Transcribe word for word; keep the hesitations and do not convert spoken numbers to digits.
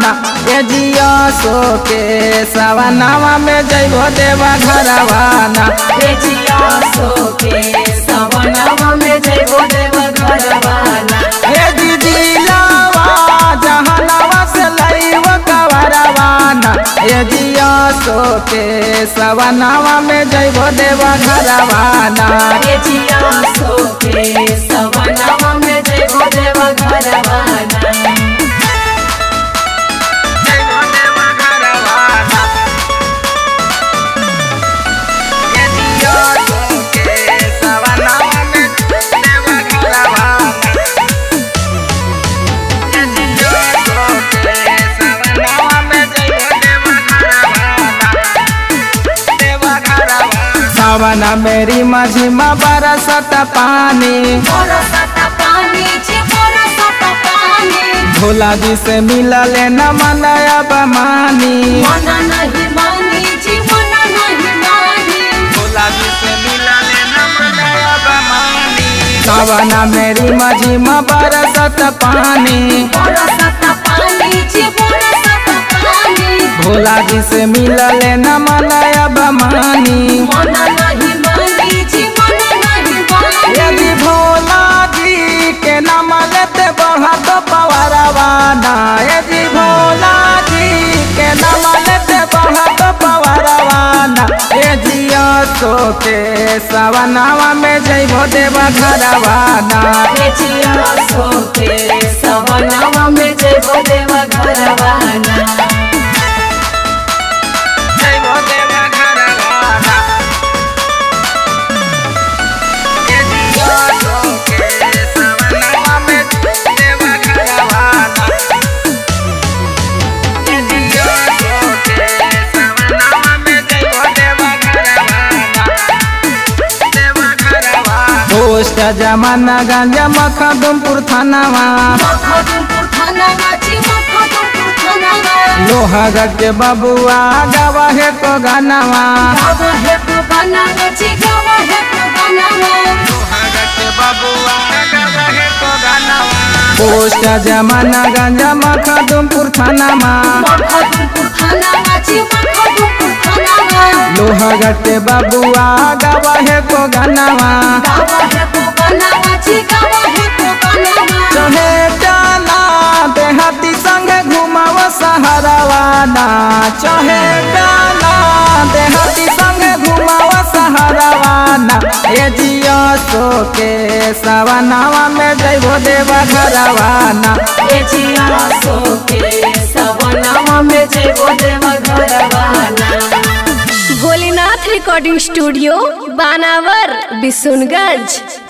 ए जिया सो के सवनावा में जइबो देवा घरवाना। ए जिया सो के सवनावा में जइबो देवा घरवाना। ए दीदी लावा जहानावा से लइबो कवरवाना। ए जिया सो के सवनावा में जइबो देवा घरवाना। ए जिया सो के सवनावा में जइबो देवा घरवाना। सावना मेरी माझी माँ बरसत पानी बरसत पानी जी बरसत पानी। भोला जी से मिलल न मन अब मानी। मन नहीं मानी जी मन नहीं मानी। भोला जी से मिलल न मन अब मानी। सावना मेरी माझी माँ बरसत पानी बरसत पानी जी बरसत पानी। भोला जी से मिलल न मन अब मानी। मन नहीं मानी जी मन नहीं मानी। यदि भोला जी के नाम लेते बढ़त पवरवाना। यदि भोला जी के नाम लेते बढ़त पवरवाना। ए जिया सो के सवनावा में जइबो देवा घरवाना। ए जिया सो के सवनावा में जइबो देवा घरवाना। पोस्ट जमाना गंजा मखदुमपुर थानावा। मखदुमपुर थानावा जी मखदुमपुर थानावा। लोहागढ़ के बबुआ गावा है को गानावा। गावा है को गानावा जी गावा है को गानावा। लोहागढ़ के बबुआ गावा है को गानावा। पोस्ट जमाना गंजा मखदुमपुर थानावा। मखदुमपुर थानावा जी मखदुमपुर थानावा। लोहागढ़ के बबुआ गावा है को गानावा। गावा है को गानावा जी गावा है को गानावा। चहे जाना देहाती संग घुमाव सहरवाना। चहे जाना देहाती संग घुमाव सहरवाना। ए जिया सो के सवनावा में जइबो देवा घरवाना। ए जिया सो के सवनावा में जइबो देवा घरवाना। भोलेनाथ रिकॉर्डिंग स्टूडियो बानावर बिशुनगंज।